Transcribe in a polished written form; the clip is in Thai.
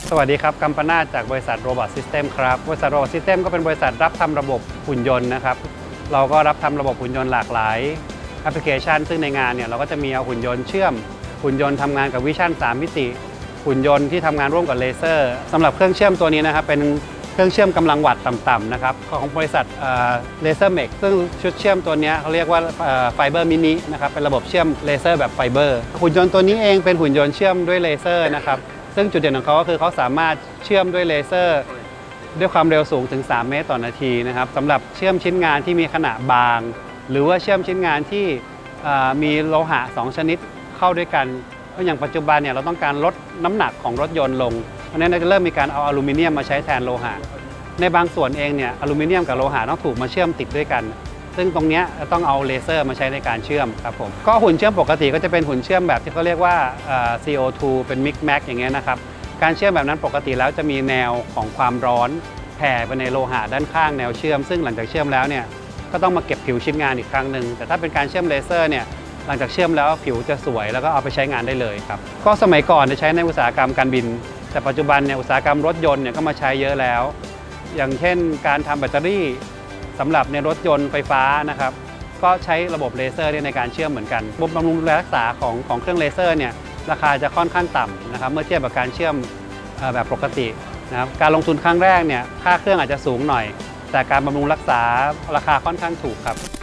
สวัสดีครับกัมปนาทจากบริษัท Robot System ครับบริษัท Robot System ก็เป็นบริษัทรับทำระบบหุ่นยนต์นะครับเราก็รับทำระบบหุ่นยนต์หลากหลายแอปพลิเคชันซึ่งในงานเนี่ยเราก็จะมีเอาหุ่นยนต์เชื่อมหุ่นยนต์ทำงานกับวิชั่น3มิติหุ่นยนต์ที่ทำงานร่วมกับเลเซอร์สำหรับเครื่องเชื่อมตัวนี้นะครับเป็นเครื่องเชื่อมกำลังวัตต์ต่ำๆนะครับของบริษัทเลเซอร์เมกซึ่งชุดเชื่อมตัวนี้เขาเรียกว่าไฟเบอร์มินินะครับเป็นระบบเชื่อมเลเซอร์แบบไฟเบอร์หุ่นยนต์ตัวนี้เองเป็นหุ่นยนต์เชื่อมด้วยเลเซอร์นะครับซึ่งจุดเด่นของเขาก็คือเขาสามารถเชื่อมด้วยเลเซอร์ด้วยความเร็วสูงถึง3 เมตรต่อนาทีนะครับสำหรับเชื่อมชิ้นงานที่มีขนาดบางหรือว่าเชื่อมชิ้นงานที่มีโลหะ2ชนิดเข้าด้วยกันเพราะอย่างปัจจุบันเนี่ยเราต้องการลดน้ำหนักของรถยนต์ลงเพราะฉะนั้นเราจะเริ่มมีการเอาอลูมิเนียมมาใช้แทนโลหะในบางส่วนเองเนี่ยอลูมิเนียมกับโลหะต้องถูกมาเชื่อมติดด้วยกันซึ่งตรงนี้ต้องเอาเลเซอร์มาใช้ในการเชื่อมครับผมก็หุ่นเชื่อมปกติก็จะเป็นหุ่นเชื่อมแบบที่เขาเรียกว่า CO2 เป็นมิกแม็กอย่างเงี้ยนะครับการเชื่อมแบบนั้นปกติแล้วจะมีแนวของความร้อนแผ่ไปในโลหะด้านข้างแนวเชื่อมซึ่งหลังจากเชื่อมแล้วเนี่ยก็ต้องมาเก็บผิวชิ้นงานอีกครั้งหนึ่งแต่ถ้าเป็นการเชื่อมเลเซอร์เนี่ยหลังจากเชื่อมแล้วผิวจะสวยแล้วก็เอาไปใช้งานได้เลยครับก็สมัยก่อนจะใช้ในอุตสาหกรรมการบินแต่ปัจจุบันเนี่ยอุตสาหกรรมรถยนต์เนี่ยก็มาใช้เยอะแล้วอย่างเช่นการทำแบตเตอรี่สำหรับในรถยนต์ไฟฟ้านะครับก็ใช้ระบบเลเซอร์ในการเชื่อมเหมือนกันบำรุงรักษาของเครื่องเลเซอร์เนี่ยราคาจะค่อนข้างต่ำนะครับเมื่อเทียบกับการเชื่อมแบบปกตินะครับการลงทุนครั้งแรกเนี่ยค่าเครื่องอาจจะสูงหน่อยแต่การบำรุงรักษาราคาค่อนข้างถูกครับ